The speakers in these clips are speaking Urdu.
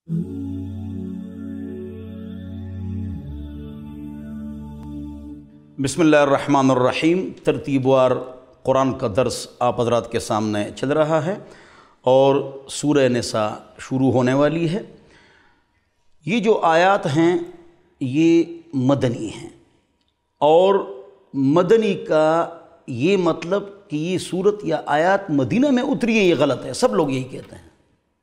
بسم اللہ الرحمن الرحیم۔ ترتیب وار قرآن کا درس آپ حضرات کے سامنے چل رہا ہے اور سورہ نساء شروع ہونے والی ہے۔ یہ جو آیات ہیں یہ مدنی ہیں، اور مدنی کا یہ مطلب کہ یہ صورت یا آیات مدینہ میں اتری ہے، یہ غلط ہے۔ سب لوگ یہی کہتے ہیں۔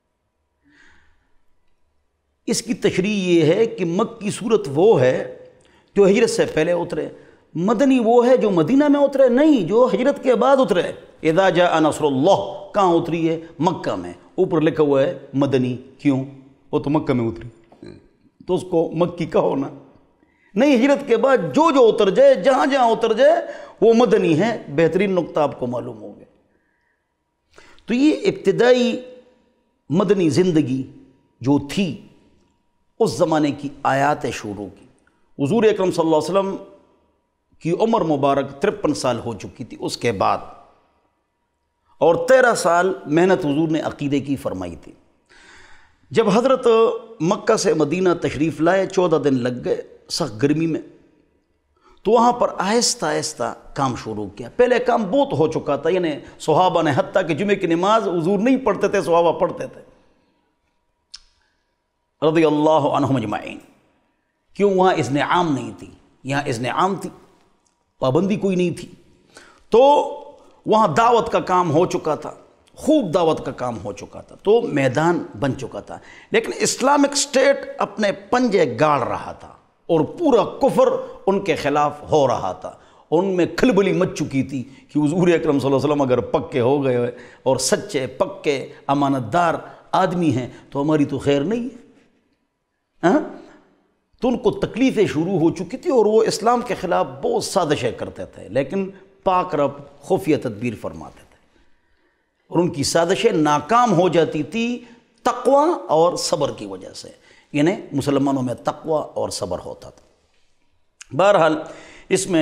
اس کی تشریح یہ ہے کہ مکی صورت وہ ہے جو ہجرت سے پہلے اترے، مدنی وہ ہے جو مدینہ میں اترے، نہیں جو ہجرت کے بعد اترے۔ اذا جاء نصر اللہ کہاں اتری ہے؟ مکہ میں۔ اوپر لکھا ہوا ہے مدنی، کیوں؟ وہ تو مکہ میں اتری، تو اس کو مکی کہو نا۔ نہیں، ہجرت کے بعد جو جو اتر جائے، جہاں جہاں اتر جائے وہ مدنی ہے۔ بہترین نقطہ آپ کو معلوم ہو گیا۔ تو یہ ابتدائی مدنی زندگی جو تھی اس زمانے کی آیات شروع کی۔ حضور اکرم صلی اللہ علیہ وسلم کی عمر مبارک 53 سال ہو چکی تھی اس کے بعد، اور 13 سال محنت حضور نے عقیدے کی فرمائی تھی۔ جب حضرت مکہ سے مدینہ تشریف لائے، 14 دن لگ گئے سخت گرمی میں، تو وہاں پر آہستہ آہستہ کام شروع کیا۔ پہلے کام بہت ہو چکا تھا، یعنی صحابہ نے، حتیٰ کہ جمعے کی نماز حضور نہیں پڑھتے تھے، صحابہ پڑھتے تھے رضی اللہ عنہم اجمعین۔ کیوں؟ وہاں اذن عام نہیں تھی، یہاں اذن عام تھی، پابندی کوئی نہیں تھی، تو وہاں دعوت کا کام ہو چکا تھا، خوب دعوت کا کام ہو چکا تھا، تو میدان بن چکا تھا۔ لیکن اسلامک اسٹیٹ اپنے پنجے گاڑ رہا تھا اور پورا کفر ان کے خلاف ہو رہا تھا۔ ان میں کھلبلی مچ چکی تھی کہ حضور اکرم صلی اللہ علیہ وسلم اگر پکے ہو گئے اور سچے پکے امانت دار آدمی ہیں تو ہماری تو خیر نہیں ہے۔ تو ان کو تکلیفیں شروع ہو چکی تھی اور وہ اسلام کے خلاف بہت سازشیں کرتے تھے، لیکن پاک رب خفیہ تدبیر فرماتے تھے اور ان کی سازشیں ناکام ہو جاتی تھی تقوی اور صبر کی وجہ سے، یعنی مسلمانوں میں تقوی اور صبر ہوتا تھا۔ بہرحال اس میں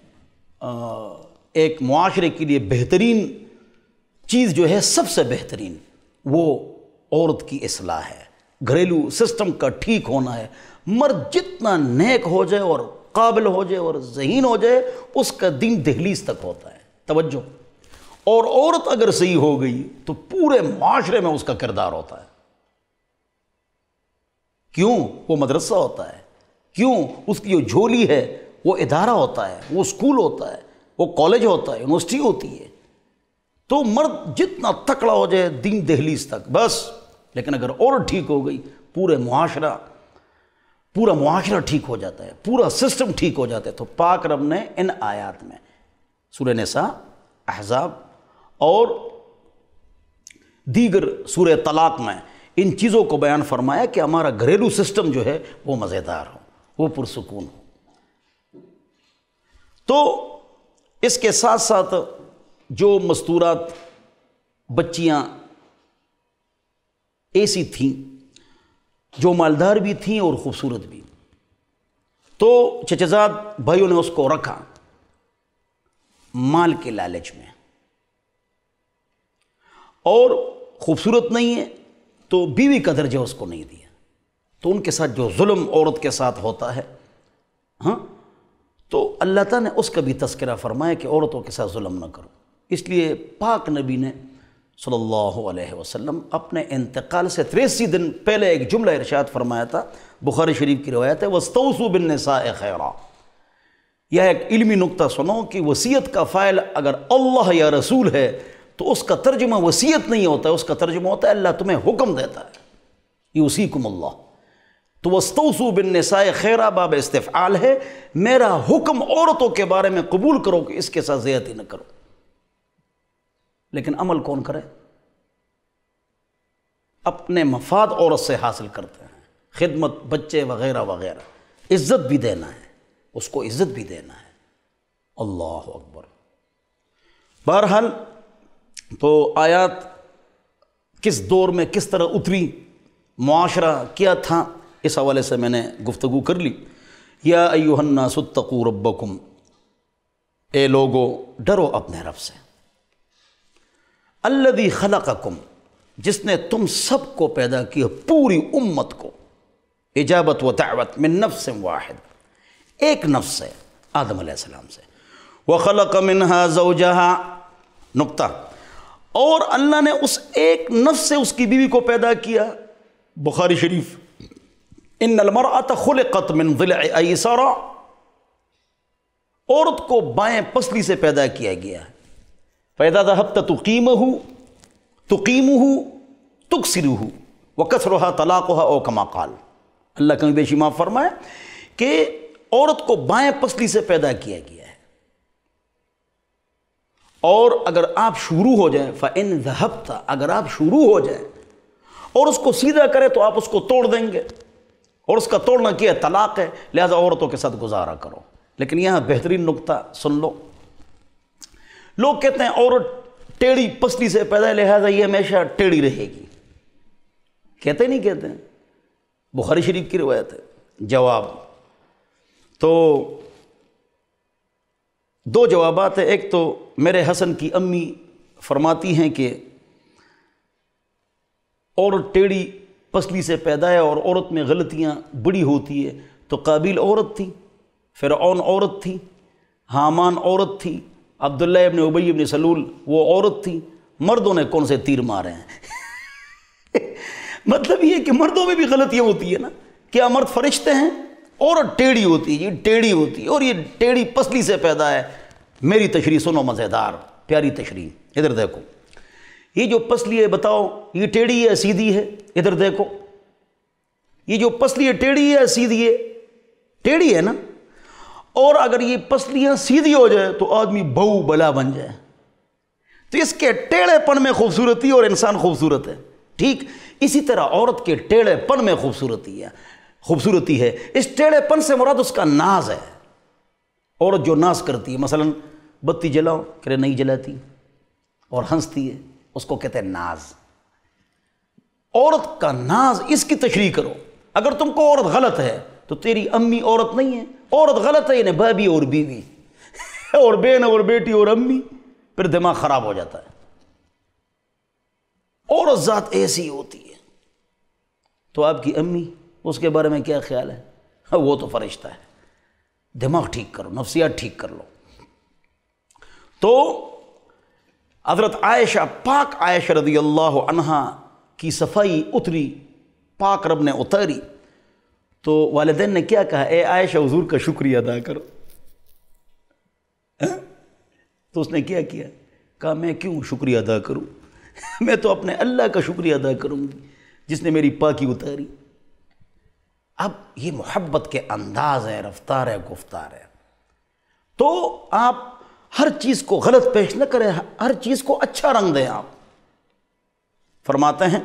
ایک معاشرے کے لیے بہترین چیز جو ہے، سب سے بہترین، وہ عورت کی اصلاح ہے، گھریلو سسٹم کا ٹھیک ہونا ہے۔ مرد جتنا نیک ہو جائے اور قابل ہو جائے اور ذہین ہو جائے، اس کا دین دہلیز تک ہوتا ہے۔ توجہ۔ اور عورت اگر صحیح ہو گئی تو پورے معاشرے میں اس کا کردار ہوتا ہے۔ کیوں؟ وہ مدرسہ ہوتا ہے، کیوں؟ اس کی جو جھولی ہے وہ ادارہ ہوتا ہے، وہ اسکول ہوتا ہے، وہ کالج ہوتا ہے، یونیورسٹی ہوتی ہے۔ تو مرد جتنا تکڑا ہو جائے دین دہلیز تک بس، لیکن اگر عورت ٹھیک ہو گئی پورا معاشرہ ٹھیک ہو جاتا ہے، پورا سسٹم ٹھیک ہو جاتا ہے۔ تو پاک رب نے ان آیات میں، سورہ نساء، احزاب اور دیگر سورہ طلاق میں ان چیزوں کو بیان فرمایا کہ ہمارا گھریلو سسٹم جو ہے وہ مزیدار ہو، وہ پرسکون ہو۔ تو اس کے ساتھ ساتھ جو مستورات بچیاں ایسی تھیں جو مالدار بھی تھیں اور خوبصورت بھی، تو چچزاد بھائیوں نے اس کو رکھا مال کے لالچ میں، اور خوبصورت نہیں ہے تو بیوی کا درجہ اس کو نہیں دیا۔ تو ان کے ساتھ جو ظلم عورت کے ساتھ ہوتا ہے، تو اللہ تعالیٰ نے اس کا بھی تذکرہ فرمایا کہ عورتوں کے ساتھ ظلم نہ کرو۔ اس لیے پاک نبی نے صلی اللہ علیہ وسلم اپنے انتقال سے 83 دن پہلے ایک جملہ ارشاد فرمایا تھا، بخاری شریف کی روایت ہے، وَاسْتَوْصُوا بِالنِّسَاءِ خَيْرًا۔ یہ ایک علمی نقطہ سنو کہ وصیت کا فاعل اگر اللہ یا رسول ہے تو اس کا ترجمہ وصیت نہیں ہوتا ہے، اس کا ترجمہ ہوتا ہے اللہ تمہیں حکم دیتا ہے، یوصیکم اللہ۔ تو وَاسْتَوْصُوا بِالنِّسَاءِ خَيْرًا باب استفعال ہے، میرا حکم عورتوں کے بارے میں قبول کرو کہ اس کے ساتھ زیادتی نہ کرو۔ لیکن عمل کون کرے؟ اپنے مفاد عورت سے حاصل کرتے ہیں، خدمت، بچے وغیرہ وغیرہ، عزت بھی دینا ہے، اس کو عزت بھی دینا ہے۔ اللہ اکبر۔ بہرحال تو آیات کس دور میں کس طرح اتری، معاشرہ کیا تھا، اس حوالے سے میں نے گفتگو کر لی۔ یا ایھا الناس اتقوا ربکم، اے لوگو ڈرو اپنے رب سے، الذی خلقکم، جس نے تم سب کو پیدا کیا، پوری امت کو، اجابت و دعوت من نفس واحد، ایک نفس سے، آدم علیہ السلام سے، وخلق منہا زوجہا، نقطہ، اور اللہ نے اس ایک نفس سے اس کی بیوی کو پیدا کیا۔ بخاری شریف، ان المرأة خلقت من ضلع ایسر، عورت کو بائیں پسلی سے پیدا کیا گیا ہے۔ فَإِذَا ذَهَبْتَ تُقِيمُهُ تُكْسِرُهُ وَكَسْرُهَا طَلَاقُهَا او كما قال، اللہ کہیں بیشی معاف فرمائے کہ عورت کو بائیں پسلی سے پیدا کیا گیا ہے، اور اگر آپ شروع ہو جائیں، فَإِن ذَهَبْتَ، اگر آپ شروع ہو جائیں اور اس کو سیدھا کرے تو آپ اس کو توڑ دیں گے، اور اس کا توڑنا کیا ہے؟ طلاق ہے، لہذا عورتوں کے ساتھ گزارا کرو۔ لیکن یہاں بہترین نقطہ سن لو، لوگ کہتے ہیں عورت ٹیڑھی پسلی سے پیدا ہے لہذا یہ ہمیشہ ٹیڑھی رہے گی، کہتے نہیں کہتے ہیں؟ بخاری شریف کی روایت ہے۔ جواب تو دو جوابات ہیں، ایک تو میرے حسن کی امی فرماتی ہیں کہ عورت ٹیڑھی پسلی سے پیدا ہے اور عورت میں غلطیاں بڑی ہوتی ہے، تو قابیل عورت تھی، فرعون عورت تھی، حامان عورت تھی، عبداللہ ابن ابی ابن سلول وہ عورت تھی، مردوں نے کون سے تیر مارے ہیں؟ مطلب یہ کہ مردوں میں بھی غلطیاں ہوتی ہے نا، کیا مرد فرشتے ہیں؟ عورت ٹیڑھی ہوتی ہے، یہ ٹیڑھی ہوتی ہے، اور یہ ٹیڑھی پسلی سے پیدا ہے۔ میری تشریح سنو، مزیدار پیاری تشریح، ادھر دیکھو، یہ جو پسلی ہے بتاؤ یہ ٹیڑھی ہے سیدھی ہے؟ ادھر دیکھو، یہ جو پسلی ہے ٹیڑھی ہے سیدھی ہے؟ ٹیڑھی ہے نا، اور اگر یہ پسلیاں سیدھی ہو جائے تو آدمی بہو بلا بن جائے، تو اس کے ٹیڑھے پن میں خوبصورتی اور انسان خوبصورت ہے، ٹھیک اسی طرح عورت کے ٹیڑھے پن میں خوبصورتی ہے۔ اس ٹیڑھے پن سے مراد اس کا ناز ہے۔ عورت جو ناز کرتی ہے، مثلا بتی جلاؤ کہ نہیں جلاتی، اور ہنستی ہے، اس کو کہتے ہیں ناز۔ عورت کا ناز، اس کی تشریح کرو۔ اگر تم کو عورت غلط ہے تو تیری امی عورت نہیں ہے، عورت غلط ہے یعنی بھابی اور بیوی اور بہن اور بیٹی اور امی، پھر دماغ خراب ہو جاتا ہے۔ عورت ذات ایسی ہوتی ہے، تو آپ کی امی، اس کے بارے میں کیا خیال ہے؟ وہ تو فرشتہ ہے۔ دماغ ٹھیک کرو، نفسیات ٹھیک کر لو۔ تو حضرت عائشہ، پاک عائشہ رضی اللہ عنہا کی صفائی اتری، پاک رب نے اتاری، تو والدین نے کیا کہا؟ اے عائشہ حضور کا شکریہ ادا کرو۔ تو اس نے کیا کیا؟ کہا میں کیوں شکریہ ادا کروں، میں تو اپنے اللہ کا شکریہ ادا کروں گی جس نے میری پاکی اتاری۔ اب یہ محبت کے انداز ہے، رفتار ہے، گفتار ہے۔ تو آپ ہر چیز کو غلط پیش نہ کریں، ہر چیز کو اچھا رنگ دیں۔ آپ فرماتے ہیں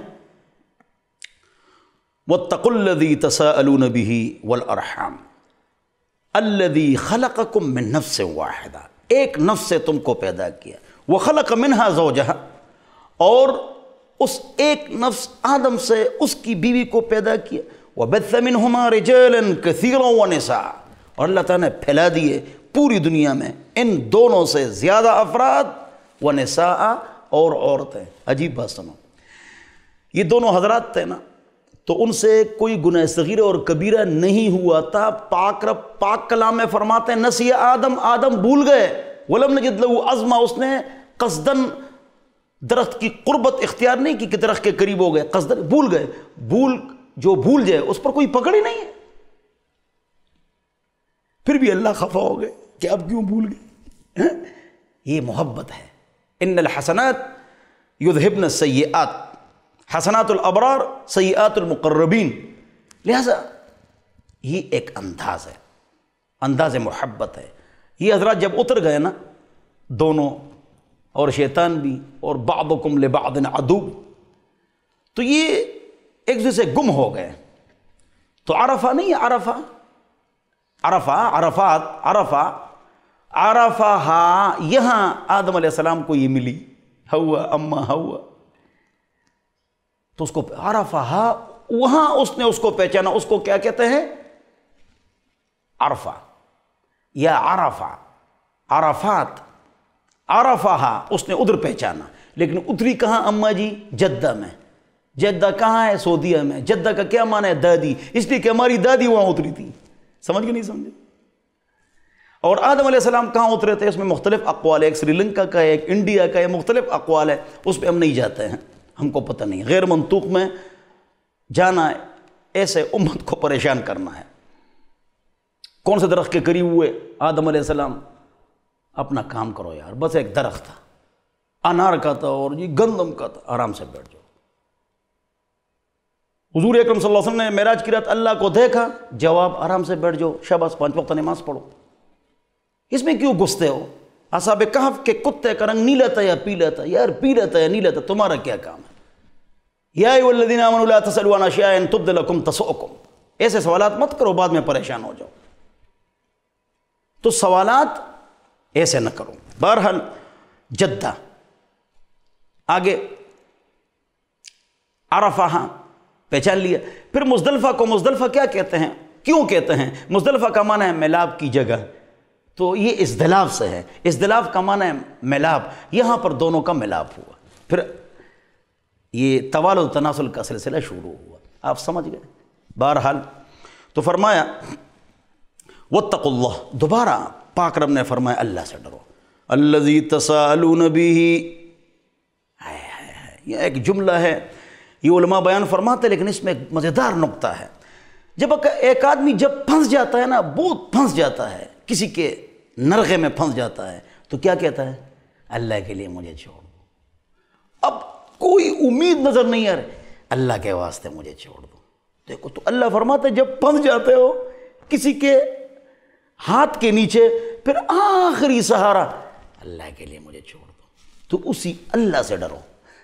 وَاتَّقُوا الَّذِي تَسَاءَلُونَ بِهِ وَالْأَرْحَامَ الَّذِي خَلَقَكُم مِّن نَفْسٍ وَاحِدَةٍ، ایک نفس سے تم کو پیدا کیا، وَخَلَقَ مِنْهَا زَوْجَهَا، اور اس ایک نفس آدم سے اس کی بیوی کو پیدا کیا، وَبَثَّ مِنْهُمَا رِجَالًا كَثِيرًا وَنِسَاءً، اور اللہ تعالیٰ نے پھیلا دیے پوری دنیا میں ان دونوں سے زیادہ افراد، وَنِسَاءً، اور عورتیں۔ عجیب بات سنو، یہ دونوں حضرات تھے نا، تو ان سے کوئی گناہ صغیرہ اور کبیرہ نہیں ہوا تھا۔ پاک رب پاک کلام میں فرماتے ہیں نسی آدم، آدم بھول گئے، وَلَمْ نَجِدْ لَهُ عَزْمًا، اس نے قصداً درخت کی قربت اختیار نہیں کی کہ درخت کے قریب ہو گئے، قصداً بھول گئے۔ جو بھول جائے اس پر کوئی پکڑ ہی نہیں ہے، پھر بھی اللہ خفا ہو گئے کہ اب کیوں بھول گئے؟ یہ محبت ہے۔ ان الحسنات یذہبن السیئات، حسنات الابرار سیئات المقربین، لہذا یہ ایک انداز ہے، انداز محبت ہے۔ یہ حضرات جب اتر گئے نا دونوں، اور شیطان بھی، اور بعضکم لبعض عدو، تو یہ ایک دوسرے سے گم ہو گئے۔ تو عرفہ نہیں ہے، عرفہ یہاں آدم علیہ السلام کو یہ ملی، ہوا اما ہوا، تو اس کو عرفہ، وہاں اس نے اس کو پہچانا۔ اس کو کیا کہتے ہیں؟ عرفہ یا عرفہ، عرفات، عرفہ، اس نے ادھر پہچانا۔ لیکن اتری کہاں اما جی؟ جدہ میں، جدہ کہاں ہے؟ سعودیہ میں۔ جدہ کا کیا معنی ہے؟ دادی، اس لیے کہ ہماری دادی وہاں اتری تھی۔ سمجھ گئے نہیں سمجھے؟ اور آدم علیہ السلام کہاں اترے تھے؟ اس میں مختلف اقوال ہے، ایک سری لنکا کا ہے، ایک انڈیا کا ہے، مختلف اقوال ہے، اس پہ ہم نہیں جاتے ہیں، ہم کو پتہ نہیں۔ غیر منطوق میں جانا ہے ایسے امت کو پریشان کرنا ہے۔ کون سے درخت کے قریب ہوئے آدم علیہ السلام؟ اپنا کام کرو یار، بس ایک درخت تھا، انار کا تھا اور یہ گندم کا تھا، آرام سے بیٹھ جاؤ۔ حضور اکرم صلی اللہ علیہ وسلم نے معراج کی رات اللہ کو دیکھا، جواب آرام سے بیٹھ جاؤ، شاباش 5 وقت نماز پڑھو۔ اس میں کیوں گھستے ہو؟ اصحاب کہف کے کتے کا رنگ نیلا تھا یا پیلا تھا؟ یار پیلا تھا یا نیلا تھا، تمہارا کیا کام ہے؟ یا ایھا الذین آمنوا لا تسألوا عن اشیاء ان تبد لکم تسؤکم۔ ایسے سوالات مت کرو، بعد میں پریشان ہو جاؤ۔ تو سوالات ایسے نہ کرو۔ بہرحال جدہ، آگے عرفہ پہچان لیا۔ پھر مزدلفہ کو مزدلفہ کیا کہتے ہیں؟ کیوں کہتے ہیں؟ مزدلفہ کا معنی ہے میلاب کی جگہ، تو یہ ازدلاف سے ہے۔ ازدلاف کا معنی ہے میلاب، یہاں پر دونوں کا میلاب ہوا، پھر یہ توالد تناسل کا سلسلہ شروع ہوا۔ آپ سمجھ گئے؟ بہرحال تو فرمایا واتقوا اللہ، دوبارہ پاک رب نے فرمایا اللہ سے ڈرو، الذی تساءلون بہ۔ یہ ایک جملہ ہے، یہ علماء بیان فرماتے ہیں، لیکن اس میں ایک مزیدار نقطہ ہے۔ جب ایک آدمی جب پھنس جاتا ہے نا، بہت پھنس جاتا ہے، کسی کے نرغے میں پھنس جاتا ہے، تو کیا کہتا ہے؟ اللہ کے لیے مجھے چھوڑ دو۔ اب کوئی امید نظر نہیں آ رہی، اللہ کے واسطے مجھے چھوڑ دو۔ دیکھو تو اللہ فرماتا ہے جب پھنس جاتے ہو کسی کے ہاتھ کے نیچے، پھر آخری سہارا اللہ کے لیے مجھے چھوڑ دو، تو اسی اللہ سے ڈرو۔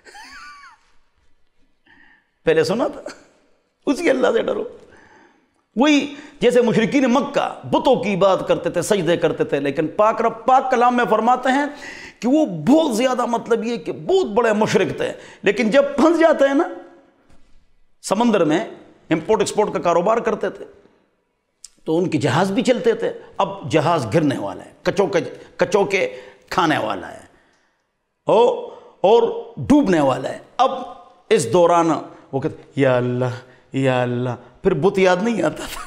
پہلے سنا تھا، اسی اللہ سے ڈرو۔ وہی جیسے مشرکین مکہ بتوں کی بات کرتے تھے، سجدے کرتے تھے، لیکن پاک رب پاک کلام میں فرماتے ہیں کہ وہ بہت زیادہ، مطلب یہ کہ بہت بڑے مشرک تھے، لیکن جب پھنس جاتے ہیں نا، سمندر میں امپورٹ ایکسپورٹ کا کاروبار کرتے تھے، تو ان کے جہاز بھی چلتے تھے۔ اب جہاز گرنے والا ہے، کچو کے کھانے والا ہے، اور ڈوبنے والا ہے۔ اب اس دوران وہ کہتے یا اللہ یا اللہ، پھر بت یاد نہیں آتا تھا،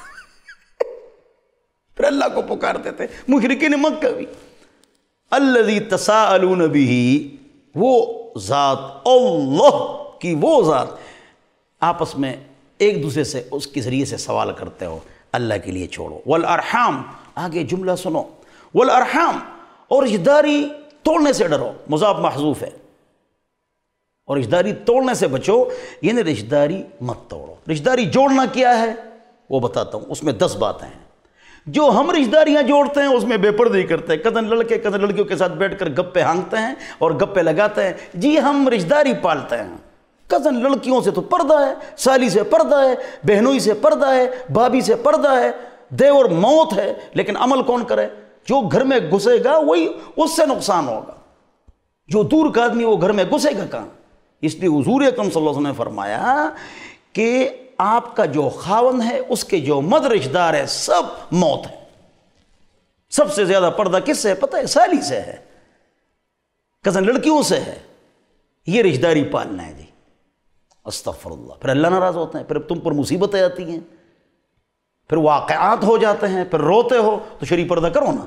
پھر اللہ کو پکارتے تھے۔ مشرکین مکہ بھی الذی تساءلون بہ، وہ ذات، اللہ کی وہ ذات، آپس میں ایک دوسرے سے اس کے ذریعے سے سوال کرتے ہو، اللہ کے لیے چھوڑو۔ والارحام، آگے جملہ سنو، والارحام، اور رشتہ داری توڑنے سے ڈرو، مضاف محذوف ہے، اور رشتہ داری توڑنے سے بچو، یعنی رشتہ داری مت توڑو۔ رشتہ داری جوڑنا کیا ہے وہ بتاتا ہوں، اس میں 10 باتیں ہیں۔ جو ہم رشتہ داریاں جوڑتے ہیں اس میں بے پردگی کرتے ہیں، کزن لڑکے کزن لڑکیوں کے ساتھ بیٹھ کر گپے ہانکتے ہیں اور گپے لگاتے ہیں، جی ہم رشتہ داری پالتے ہیں۔ کزن لڑکیوں سے تو پردہ ہے، سالی سے پردہ ہے، بہنوئی سے پردہ ہے، بھابھی سے پردہ ہے، دیور موت ہے، لیکن عمل کون کرے؟ جو گھر میں گھسے گا وہی اس سے نقصان ہوگا، جو دور کا آدمی وہ گھر میں گھسے گا کہاں؟ اس لیے حضور اکرم صلی اللہ علیہ وسلم نے فرمایا کہ آپ کا جو خاوند ہے اس کے جو مد رشتہ دار ہے سب موت ہے۔ سب سے زیادہ پردہ کس سے ہے پتہ ہے؟ سالی سے ہے، کزن لڑکیوں سے ہے۔ یہ رشتہ داری پالنا ہے جی، استغفر اللہ۔ پھر اللہ ناراض ہوتے ہیں، پھر تم پر مصیبتیں آتی ہیں، پھر واقعات ہو جاتے ہیں، پھر روتے ہو، تو شرعی پردہ کرو نا۔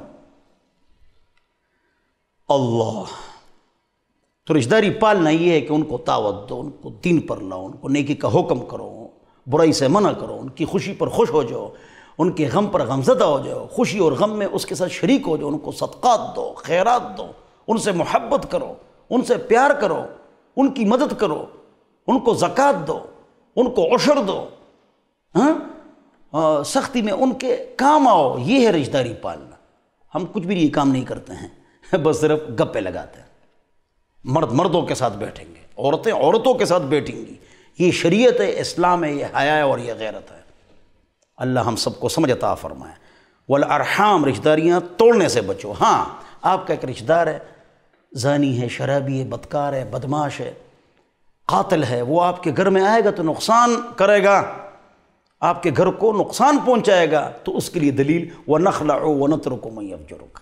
اللہ تو رشتہ داری پالنا یہ ہے کہ ان کو دعوت دو، ان کو دین پر لاؤ، ان کو نیکی کا حکم کرو، برائی سے منع کرو، ان کی خوشی پر خوش ہو جاؤ، ان کے غم پر غمزدہ ہو جاؤ، خوشی اور غم میں اس کے ساتھ شریک ہو جاؤ، ان کو صدقات دو، خیرات دو، ان سے محبت کرو، ان سے پیار کرو، ان کی مدد کرو، ان کو زکوٰۃ دو، ان کو عشر دو، سختی میں ان کے کام آؤ۔ یہ ہے رشتہ داری پالنا۔ ہم کچھ بھی یہ کام نہیں کرتے ہیں، بس صرف گپے لگاتے ہیں۔ مرد مردوں کے ساتھ بیٹھیں گے، عورتیں عورتوں کے ساتھ بیٹھیں گی۔ یہ شریعت ہے، اسلام ہے، یہ حیا ہے اور یہ غیرت ہے۔ اللہ ہم سب کو سمجھ عطا فرمائے۔ والارحام، رشتہ داریاں توڑنے سے بچو۔ ہاں آپ کا ایک رشتہ دار ہے، زانی ہے، شرابی ہے، بدکار ہے، بدماش ہے، قاتل ہے، وہ آپ کے گھر میں آئے گا تو نقصان کرے گا، آپ کے گھر کو نقصان پہنچائے گا، تو اس کے لیے دلیل وَنَخْلَعُ وَنَتْرُكُ مَن يَفْجُرُكَ،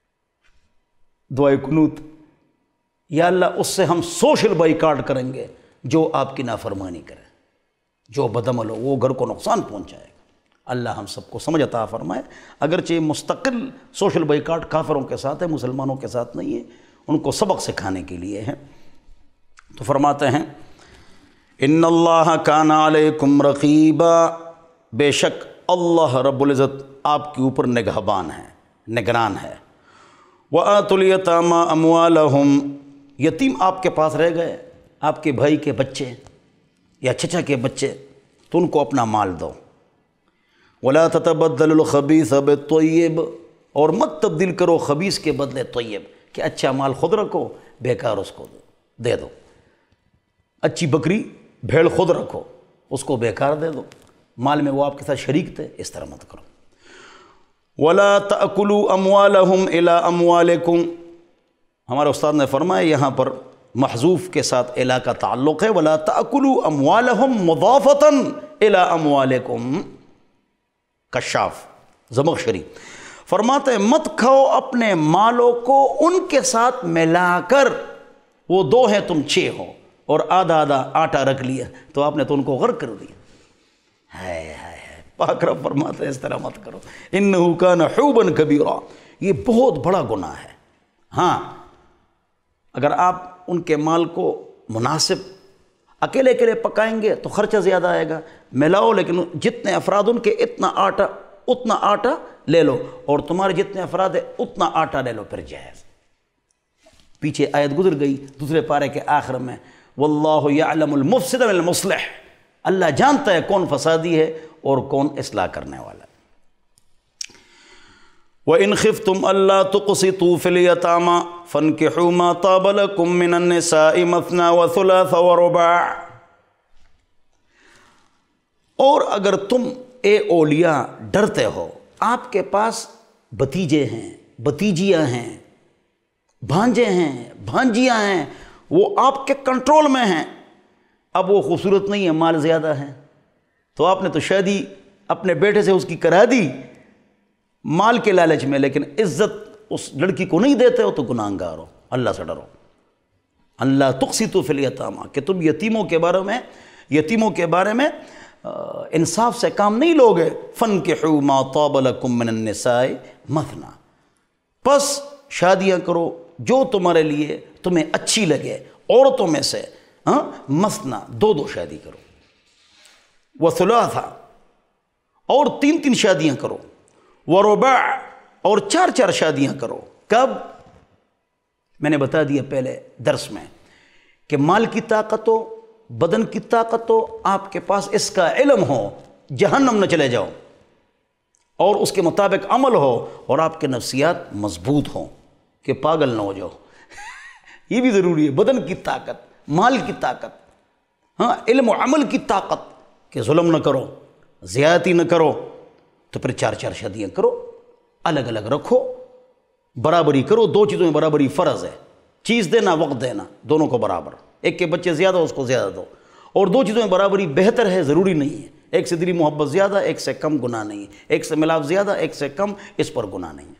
دعائے قنوت، یا اللہ اس سے ہم سوشل بائیکاٹ کریں گے، جو آپ کی نافرمانی کرے، جو بدعمل ہو، وہ گھر کو نقصان پہنچائے گا۔ اللہ ہم سب کو سمجھ عطا فرمائے۔ اگرچہ مستقل سوشل بائیکاٹ کافروں کے ساتھ ہے، مسلمانوں کے ساتھ نہیں ہے، ان کو سبق سکھانے کے لیے ہے۔ تو فرماتے ہیں ان اللہ کان علیکم رقیبا، بے شک اللہ رب العزت آپ کے اوپر نگہبان ہے، نگران ہے۔ وآتوا الیتامی اموالہم، یتیم آپ کے پاس رہ گئے، آپ کے بھائی کے بچے یا چچا کے بچے، تو ان کو اپنا مال دو۔ ولا تتبدلوا الخبیث بالطیب، اور مت تبدیل کرو خبیث کے بدلے طیب، کہ اچھا مال خود رکھو، بیکار اس کو دے دو۔ اچھی بکری بھیڑ خود رکھو، اس کو بیکار دے دو، مال میں وہ آپ کے ساتھ شریک تھے، اس طرح مت کرو۔ ولا تأکلوا اموالہم الی اموالکم، ہمارے استاد نے فرمایا یہاں پر محذوف کے ساتھ الی کا تعلق ہے، ولا تأکلوا اموالہم مضافۃ الی اموالکم، کشاف زمخشری فرماتے ہیں مت کھاؤ اپنے مالوں کو ان کے ساتھ ملا کر، وہ دو ہیں تم 6 ہو، اور آدھا آدھا آٹا رکھ لیا، تو آپ نے تو ان کو غرق کر دیا۔ ہائے ہائے، پاک رب فرماتے ہیں اس طرح مت کرو، انہ کان حوبا کبیرا، یہ بہت بڑا گناہ ہے۔ ہاں اگر آپ ان کے مال کو مناسب اکیلے اکیلے پکائیں گے تو خرچہ زیادہ آئے گا، ملاؤ لیکن جتنے افراد ان کے اتنا آٹا لے لو، اور تمہارے جتنے افراد ہیں اتنا آٹا لے لو، پھر جائز۔ پیچھے آیت گزر گئی دوسرے پارے کے آخر میں، واللہ یعلم المفسد من المصلح، اللہ جانتا ہے کون فسادی ہے اور کون اصلاح کرنے والا ہے۔ وَإِنْ خِفْتُمْ أَلَّا تُقْسِطُوا فِي الْيَتَامَى فَانكِحُوا مَا طَابَ لَكُم مِّنَ النِّسَاءِ مَثْنَىٰ وَثُلَاثَ وَرُبَاعَ، اور اگر تم اے اولیاء ڈرتے ہو، آپ کے پاس بھتیجے ہیں، بھتیجیاں ہیں، بھانجے ہیں، بھانجیاں ہیں، وہ آپ کے کنٹرول میں ہیں، اب وہ خوبصورت نہیں ہے، مال زیادہ ہے، تو آپ نے تو شادی اپنے بیٹے سے اس کی کرا دی مال کے لالچ میں، لیکن عزت اس لڑکی کو نہیں دیتے ہو تو گناہگار ہو۔ اللہ سے ڈرو، اللہ تقسطوا فی الیتامی، کہ تم یتیموں کے بارے میں انصاف سے کام نہیں لوگے۔ فانکحوا ما طاب لکم من النساء مثنی، پس شادیاں کرو جو تمہارے لیے تمہیں اچھی لگے عورتوں میں سے، مثنی 2 شادی کرو، وثلاثا، اور 3 شادیاں کرو، ورباع، اور 4 شادیاں کرو۔ کب؟ میں نے بتا دیا پہلے درس میں کہ مال کی طاقت ہو، بدن کی طاقت ہو، آپ کے پاس اس کا علم ہو، جہنم نہ چلے جاؤ، اور اس کے مطابق عمل ہو، اور آپ کے نفسیات مضبوط ہوں کہ پاگل نہ ہو جاؤ۔ یہ بھی ضروری ہے، بدن کی طاقت، مال کی طاقت، علم و عمل کی طاقت، کہ ظلم نہ کرو، زیادتی نہ کرو، تو پھر 4 شادیاں کرو، الگ الگ رکھو، برابری کرو۔ 2 چیزوں میں برابری فرض ہے، چیز دینا، وقت دینا، دونوں کو برابر۔ ایک کے بچے زیادہ اس کو زیادہ دو، اور 2 چیزوں میں برابری بہتر ہے، ضروری نہیں ہے۔ ایک سے دلی محبت زیادہ، ایک سے کم، گناہ نہیں ہے۔ ایک سے ملاپ زیادہ، ایک سے کم، اس پر گناہ نہیں ہے۔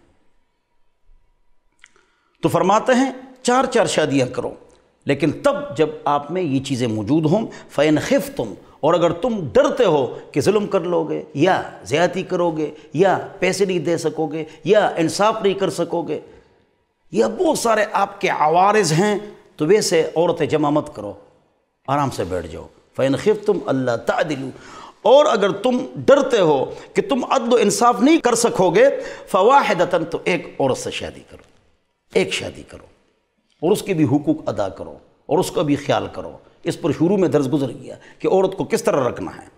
تو فرماتے ہیں 4 شادیاں کرو، لیکن تب جب آپ میں یہ چیزیں موجود ہوں۔ فَإِنْ خِفْتُمْ، اور اگر تم ڈرتے ہو کہ ظلم کر لو گے، یا زیادتی کرو گے، یا پیسے نہیں دے سکو گے، یا انصاف نہیں کر سکو گے، یا بہت سارے آپ کے عوارض ہیں، تو ویسے عورتیں جمع مت کرو، آرام سے بیٹھ جاؤ۔ فَإِنْ خِفْتُمْ أَلَّا تَعْدِلُوا، اور اگر تم ڈرتے ہو کہ تم عدل و انصاف نہیں کر سکو گے، فَوَاحِدَةً، تو ایک عورت سے شادی کرو، ایک شادی کرو، اور اس کے بھی حقوق ادا کرو، اور اس کا بھی خیال کرو۔ اس پر شروع میں درس گزر گیا کہ عورت کو کس طرح رکھنا ہے۔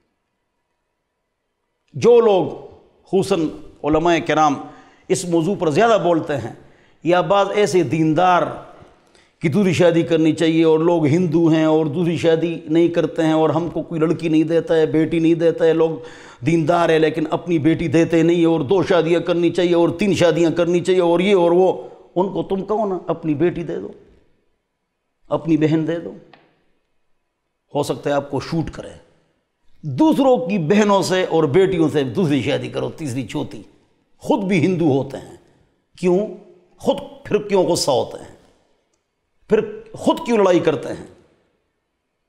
جو لوگ خصوصاً علماء کرام اس موضوع پر زیادہ بولتے ہیں، یا بعض ایسے دیندار کہ دوسری شادی کرنی چاہیے، اور لوگ ہندو ہیں اور دوسری شادی نہیں کرتے ہیں، اور ہم کو کوئی لڑکی نہیں دیتا ہے، بیٹی نہیں دیتا ہے، لوگ دیندار ہیں لیکن اپنی بیٹی دیتے نہیں، اور 2 شادیاں کرنی چاہیے، اور 3 شادیاں کرنی چاہیے، اور یہ اور وہ۔ ان کو تم کہو نا اپنی بیٹی دے دو، اپنی بہن دے دو، ہو سکتا ہے آپ کو شوٹ کرے۔ دوسروں کی بہنوں سے اور بیٹیوں سے دوسری شادی کرو، تیسری، چوتھی، خود بھی ہندو ہوتے ہیں، کیوں؟ خود پھر کیوں غصہ ہوتے ہیں، پھر خود کیوں لڑائی کرتے ہیں؟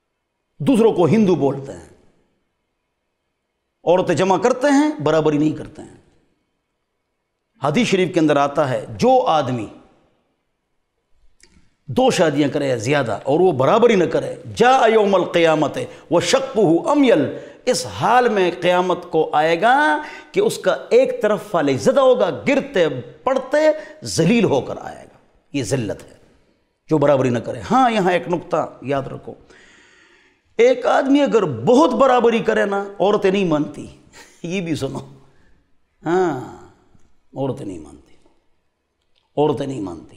دوسروں کو ہندو بولتے ہیں، عورتیں جمع کرتے ہیں، برابری نہیں کرتے ہیں۔ حدیث شریف کے اندر آتا ہے جو آدمی 2 شادیاں کرے یا زیادہ اور وہ برابری نہ کرے، جاء یوم القیامت وشقہ امیل، اس حال میں قیامت کو آئے گا کہ اس کا ایک طرف فالح زدہ ہوگا، گرتے پڑتے ذلیل ہو کر آئے گا۔ یہ ذلت ہے جو برابری نہ کرے۔ ہاں یہاں ایک نقطہ یاد رکھو، ایک آدمی اگر بہت برابری کرے نا، عورتیں نہیں مانتی، یہ بھی سنو، ہاں عورتیں نہیں مانتی، عورتیں نہیں مانتی،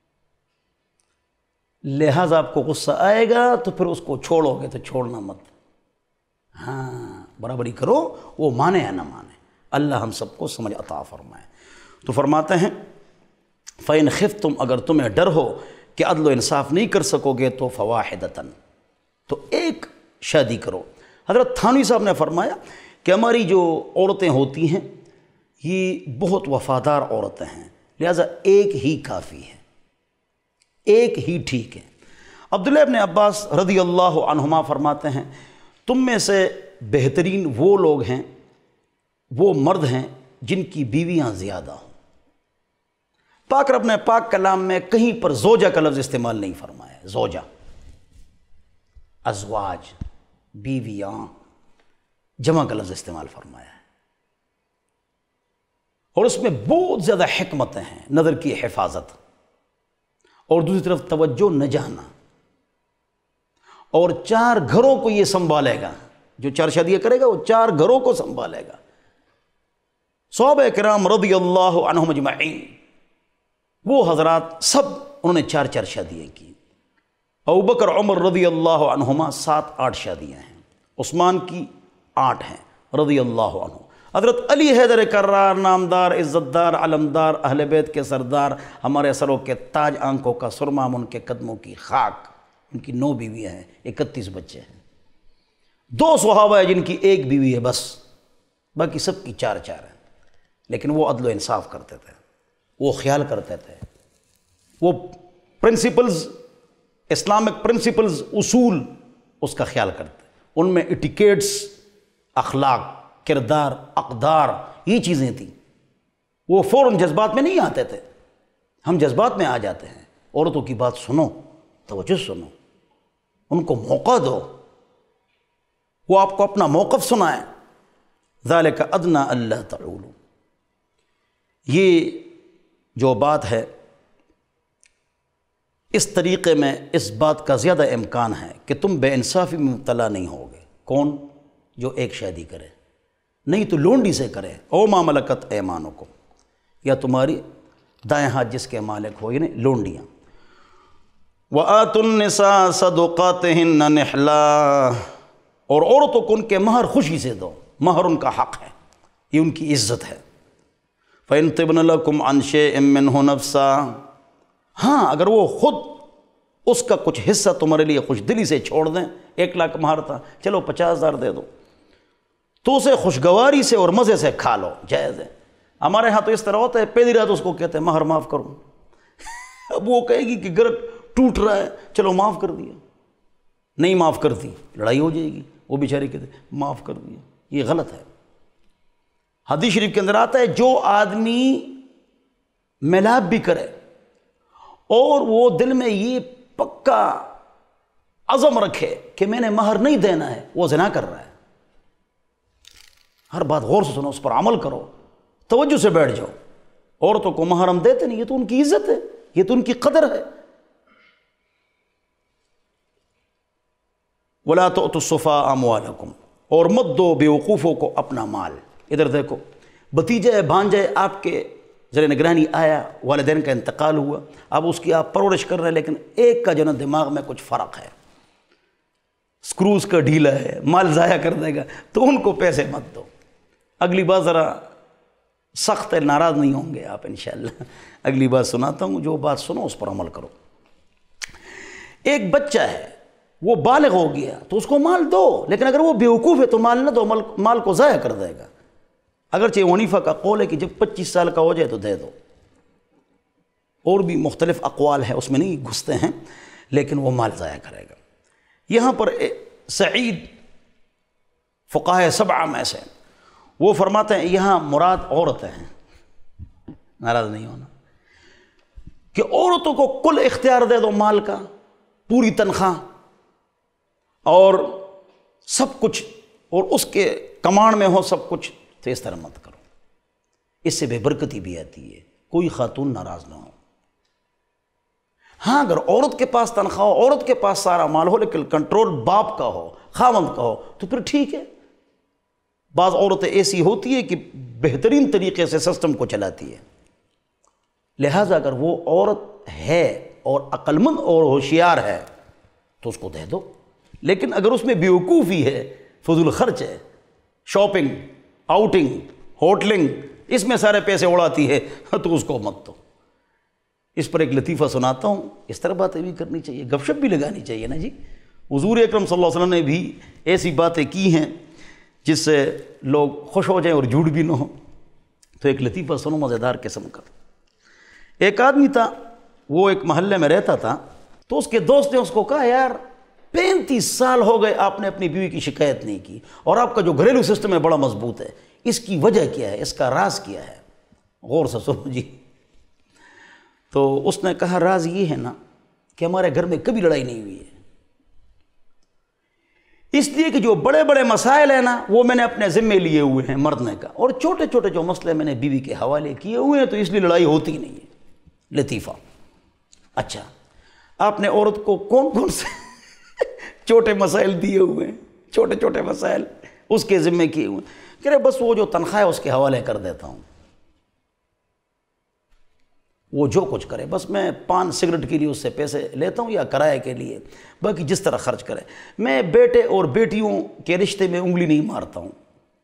لہٰذا آپ کو غصہ آئے گا تو پھر اس کو چھوڑو گے تو چھوڑنا مت، ہاں برابری کرو، وہ مانے یا نہ مانے۔ اللہ ہم سب کو سمجھ عطا فرمائے۔ تو فرماتے ہیں فَإِنْ خِفْتُمْ، اگر تمہیں ڈر ہو کہ عدل و انصاف نہیں کر سکو گے تو فَوَاحِدَةً، تو ایک شادی کرو۔ حضرت تھانوی صاحب نے فرمایا کہ ہماری جو عورتیں ہوتی ہیں یہ بہت وفادار عورتیں ہیں، لہذا ایک ہی کافی ہے، ایک ہی ٹھیک ہے۔ عبداللہ ابن عباس رضی اللہ عنہما فرماتے ہیں تم میں سے بہترین وہ لوگ ہیں، وہ مرد ہیں جن کی بیویاں زیادہ ہوں۔ پاک رب نے پاک کلام میں کہیں پر زوجہ کا لفظ استعمال نہیں فرمایا، زوجہ، ازواج، بیویاں، جمع کا لفظ استعمال فرمایا ہے، اور اس میں بہت زیادہ حکمتیں ہیں، نظر کی حفاظت، اور دوسری طرف توجہ نہ جانا، اور 4 گھروں کو یہ سنبھالے گا، جو 4 شادیاں کرے گا وہ 4 گھروں کو سنبھالے گا۔ صحابہ کرام رضی اللہ عنہم اجمعین، وہ حضرات سب انہوں نے 4 شادیاں کی۔ ابوبکر عمر رضی اللہ عنہما 7-8 شادیاں ہیں، عثمان کی 8 ہیں رضی اللہ عنہ۔ حضرت علی حیدر کرار، نامدار، عزتدار، علمدار، اہل بیت کے سردار، ہمارے سروں کے تاج، آنکھوں کا سرما، ان کے قدموں کی خاک، ان کی 9 بیویاں ہیں، 31 بچے ہیں۔ 2 صحابہ ہیں جن کی 1 بیوی ہے بس، باقی سب کی 4 ہیں، لیکن وہ عدل و انصاف کرتے تھے، وہ خیال کرتے تھے، وہ پرنسپلز، اسلامک پرنسپلز، اصول اس کا خیال کرتے، ان میں ایٹیکیٹس، اخلاق، کردار، اقدار، یہ چیزیں تھیں۔ وہ فوراً جذبات میں نہیں آتے تھے، ہم جذبات میں آ جاتے ہیں۔ عورتوں کی بات سنو، توجہ سنو، ان کو موقع دو، وہ آپ کو اپنا موقف سنائیں۔ ذالک ادنیٰ اللہ تعولوا، یہ جو بات ہے اس طریقے میں اس بات کا زیادہ امکان ہے کہ تم بے انصافی میں مبتلا نہیں ہوگے۔ کون؟ جو ایک شادی کرے، نہیں تو لونڈی سے کرے، او ما ملکت ایمانکم، یا تمہاری دائیں ہاتھ جس کے مالک ہو، یعنی لونڈیاں۔ وَآتُوا النِّسَاءَ صَدُقَاتِهِنَّ نِحْلًا، اور عورتوں کو ان کے مہر خوشی سے دو، مہر ان کا حق ہے، یہ ان کی عزت ہے۔ فَإِن طِبْنَ لَكُمْ عَنْ شَيْءٍ مِّنْهُ نَفْسًا، ہاں اگر وہ خود اس کا کچھ حصہ تمہارے لیے خوش دلی سے چھوڑ دیں، 1 لاکھ مہر تھا، چلو 50,000 دے دو، تو اسے خوشگواری سے اور مزے سے کھا لو، جائز ہے۔ ہمارے ہاں تو اس طرح ہوتا ہے، پہلی رات اس کو کہتے ہیں مہر معاف کرو، اب وہ کہے گی کہ گھر ٹوٹ رہا ہے، چلو معاف کر دیا، نہیں معاف کرتی لڑائی ہو جائے گی، وہ بیچارے کہتے ہیں معاف کر دیا، یہ غلط ہے۔ حدیث شریف کے اندر آتا ہے جو آدمی میلاب بھی کرے اور وہ دل میں یہ پکا عزم رکھے کہ میں نے مہر نہیں دینا ہے، وہ زنا کر رہا ہے۔ ہر بات غور سے سنو، اس پر عمل کرو، توجہ سے بیٹھ جاؤ۔ عورتوں کو مہر ہم دیتے نہیں، یہ تو ان کی عزت ہے، یہ تو ان کی قدر ہے۔ وَلَا تُؤْتُوا السُّفَهَاءَ أَمْوَالَكُمْ، اور مت دو بیوقوفوں کو اپنا مال۔ ادھر دیکھو، بھتیجے بھانجے آپ کے زیر نگرانی آیا، والدین کا انتقال ہوا، اب اس کی آپ پرورش کر رہے ہیں، لیکن ایک کا جو نا دماغ میں کچھ فرق ہے، سکروز کا ڈھیلا ہے، مال ضائع کر دے گا، تو ان کو پیسے مت دو۔ اگلی بار ذرا سخت ہے، ناراض نہیں ہوں گے آپ انشاءاللہ۔ اگلی بار سناتا ہوں، جو بات سنو اس پر عمل کرو۔ ایک بچہ ہے، وہ بالغ ہو گیا تو اس کو مال دو، لیکن اگر وہ بیوقوف ہے تو مال نہ دو، مال کو ضائع کر دے گا۔ اگرچہ حنیفہ کا قول ہے کہ جب 25 سال کا ہو جائے تو دے دو، اور بھی مختلف اقوال ہے، اس میں نہیں گھستے ہیں، لیکن وہ مال ضائع کرے گا۔ یہاں پر سعید فقہائے سبعہ میں سے، وہ فرماتے ہیں یہاں مراد عورتیں ہیں، ناراض نہیں ہونا، کہ عورتوں کو کل اختیار دے دو مال کا، پوری تنخواہ اور سب کچھ، اور اس کے کمانڈ میں ہو سب کچھ، تو اس طرح مت کرو، اس سے بے برکتی بھی آتی ہے، کوئی خاتون ناراض نہ ہو۔ ہاں اگر عورت کے پاس تنخواہ ہو، عورت کے پاس سارا مال ہو، لیکن کنٹرول باپ کا ہو، خاوند کا ہو، تو پھر ٹھیک ہے۔ بعض عورتیں ایسی ہوتی ہے کہ بہترین طریقے سے سسٹم کو چلاتی ہے، لہٰذا اگر وہ عورت ہے اور عقل مند اور ہوشیار ہے تو اس کو دے دو، لیکن اگر اس میں بیوقوفی ہے، فضول خرچ ہے، شاپنگ، آؤٹنگ، ہوٹلنگ، اس میں سارے پیسے اڑاتی ہے، تو اس کو مت دو۔ اس پر ایک لطیفہ سناتا ہوں، اس طرح باتیں بھی کرنی چاہیے، گپ شپ بھی لگانی چاہیے نا جی۔ حضور اکرم صلی اللہ علیہ وسلم نے بھی ایسی باتیں کی ہیں جس سے لوگ خوش ہو جائیں اور جھوٹ بھی نہ ہو۔ تو ایک لطیفہ سنو مزیدار قسم کا۔ ایک آدمی تھا، وہ ایک محلے میں رہتا تھا، تو اس کے دوست نے اس کو کہا یار 35 سال ہو گئے آپ نے اپنی بیوی کی شکایت نہیں کی، اور آپ کا جو گھریلو سسٹم ہے بڑا مضبوط ہے، اس کی وجہ کیا ہے، اس کا راز کیا ہے؟ غور سے سنو جی۔ تو اس نے کہا راز یہ ہے نا کہ ہمارے گھر میں کبھی لڑائی نہیں ہوئی ہے، اس لیے کہ جو بڑے بڑے مسائل ہیں نا وہ میں نے اپنے ذمے لیے ہوئے ہیں مرنے کا، اور چھوٹے چھوٹے جو مسئلے میں نے بیوی کے حوالے کیے ہوئے ہیں، تو اس لیے لڑائی ہوتی نہیں ہے۔ لطیفہ۔ اچھا، آپ نے عورت کو کون کون سے چھوٹے مسائل دیے ہوئے ہیں، چھوٹے چھوٹے مسائل اس کے ذمے کیے ہوئے ہیں؟ کہ رہے بس وہ جو تنخواہ ہے اس کے حوالے کر دیتا ہوں، وہ جو کچھ کرے، بس میں پان سگریٹ کے لیے اس سے پیسے لیتا ہوں یا کرائے کے لیے، باقی جس طرح خرچ کرے، میں بیٹے اور بیٹیوں کے رشتے میں انگلی نہیں مارتا ہوں۔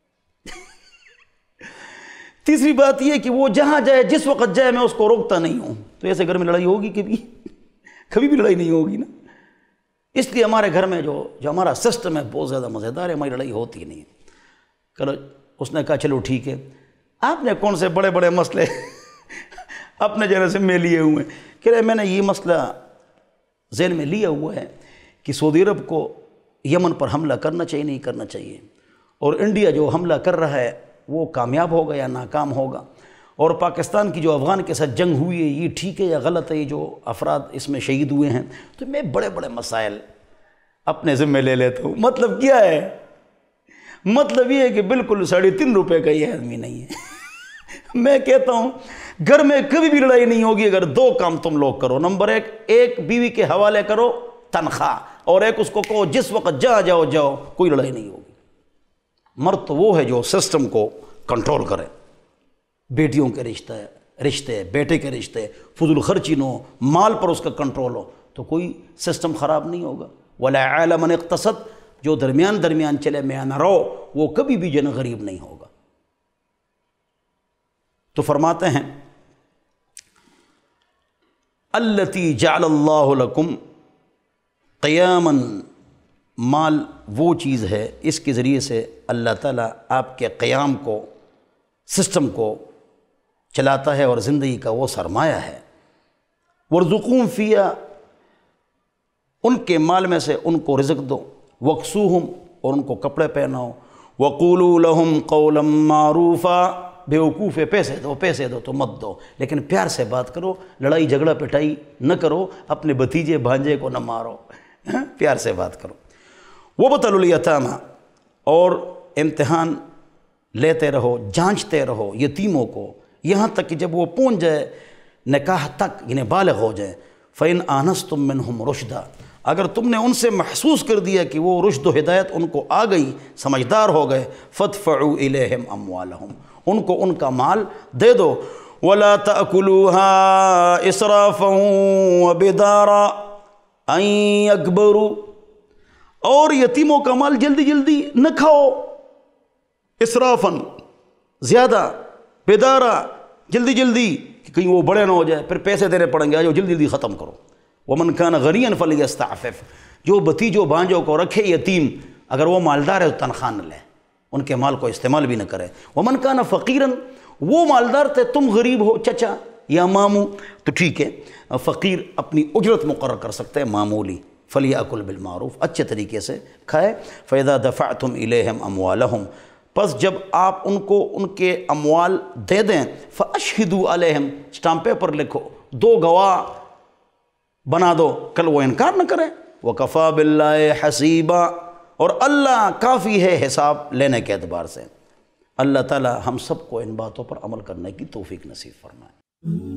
تیسری بات یہ کہ وہ جہاں جائے جس وقت جائے میں اس کو روکتا نہیں ہوں، تو ایسے گھر میں لڑائی ہوگی کبھی بھی لڑائی نہیں ہوگی نا۔ اس لیے ہمارے گھر میں جو ہمارا سسٹم ہے بہت زیادہ مزیدار ہے، ہماری لڑائی ہوتی نہیں ہے۔ اس نے کہا چلو ٹھیک ہے، آپ نے کون سے بڑے بڑے مسئلے اپنے ذرا ذمے لیے ہوئے ہیں؟ کہ رہے میں نے یہ مسئلہ ذہن میں لیا ہوا ہے کہ سعودی عرب کو یمن پر حملہ کرنا چاہیے نہیں کرنا چاہیے، اور انڈیا جو حملہ کر رہا ہے وہ کامیاب ہوگا یا ناکام ہوگا، اور پاکستان کی جو افغان کے ساتھ جنگ ہوئی ہے یہ ٹھیک ہے یا غلط ہے، یہ جو افراد اس میں شہید ہوئے ہیں، تو میں بڑے بڑے مسائل اپنے ذمے لے لیتا ہوں۔ مطلب کیا ہے؟ مطلب یہ ہے کہ بالکل 3.5 روپے کا یہ آدمی نہیں ہے۔ میں کہتا ہوں گھر میں کبھی بھی لڑائی نہیں ہوگی اگر 2 کام تم لوگ کرو۔ نمبر 1، ایک بیوی کے حوالے کرو تنخواہ، اور ایک اس کو کہو جس وقت جہاں جاؤ، کوئی لڑائی نہیں ہوگی۔ مرد تو وہ ہے جو سسٹم کو کنٹرول کرے، بیٹیوں کے رشتے، بیٹے کے رشتے، فضول خرچی نہ ہو، مال پر اس کا کنٹرول ہو، تو کوئی سسٹم خراب نہیں ہوگا۔ وَلَا عَالَ مَنِ اقْتَصَدَ، جو درمیان چلے میاں نہ رہو، وہ کبھی بھی جن غریب نہیں ہوگا۔ تو فرماتے ہیں الَّتِي جَعَلَ اللَّهُ لَكُمْ قِيَامًا، مال وہ چیز ہے اس کے ذریعے سے اللہ تعالیٰ آپ کے قیام کو، سسٹم کو چلاتا ہے، اور زندگی کا وہ سرمایہ ہے۔ وَارْزُقُوهُمْ فِيهَا، ان کے مال میں سے ان کو رزق دو، وَاكْسُوهُمْ، اور ان کو کپڑے پہناؤ، وَقُولُوا لَهُمْ قَوْلًا مَّعْرُوفًا، بیوقوف ہے پیسے دو تو مت دو، لیکن پیار سے بات کرو، لڑائی جھگڑا پٹائی نہ کرو، اپنے بھتیجے بھانجے کو نہ مارو، پیار سے بات کرو۔ وَابْتَلُوا الْيَتَامَىٰ، اور امتحان لیتے رہو، جانچتے رہو یتیموں کو، یہاں تک کہ جب وہ پہنچ جائے نکاح تک، یعنی بالغ ہو جائے۔ فَإِنْ آنَسْتُم مِّنْهُمْ رُشْدًا، اگر تم نے ان سے محسوس کر دیا کہ وہ رشد و ہدایت ان کو آ گئی، سمجھدار ہو گئے، فَادْفَعُوا إِلَيْهِمْ أَمْوَالَهُمْ، ان کو ان کا مال دے دو۔ وَلَا تَأْكُلُوهَا إِسْرَافًا وَبِدَارًا أَن يَكْبَرُوا، اور یتیموں کا مال جلدی جلدی نہ کھاؤ، اسرافاً زیادہ، بیدارا جلدی جلدی کہ کہیں وہ بڑے نہ ہو جائے، پھر پیسے دینے پڑیں گے، آجو جلدی جلدی ختم کرو۔ وَمَنْ كَانَ غَنِيًّا فَلْيَسْتَعْفِفْ، جو بھتیجوں بھانجوں کو رکھے یتیم، اگر وہ مالدار ہے تو تنخواہ نہ لے، ان کے مال کو استعمال بھی نہ کرے۔ وَمَنْ كَانَ فَقِيرًا، وہ مالدار تھے، تم غریب ہو چچا یا ماموں، تو ٹھیک ہے، فقیر اپنی اجرت مقرر کر سکتے ہیں معمولی، فَلْيَأْكُلْ بِالْمَعْرُوف، اچھے طریقے سے کھائے۔ فَإِذَا دَفَعْتُمْ إِلَيْهِمْ أَمْوَالَهُمْ، پس جب آپ ان کو ان کے اموال دے دیں، فَأَشْهِدُوا عَلَيْهِمْ، اسٹامپ پیپر لکھو، دو گواہ بنا دو، کل وہ انکار نہ کریں۔ وَكَفَى بِاللَّهِ حَسِيبًا، اور اللہ کافی ہے حساب لینے کے اعتبار سے۔ اللہ تعالی ہم سب کو ان باتوں پر عمل کرنے کی توفیق نصیب فرمائے۔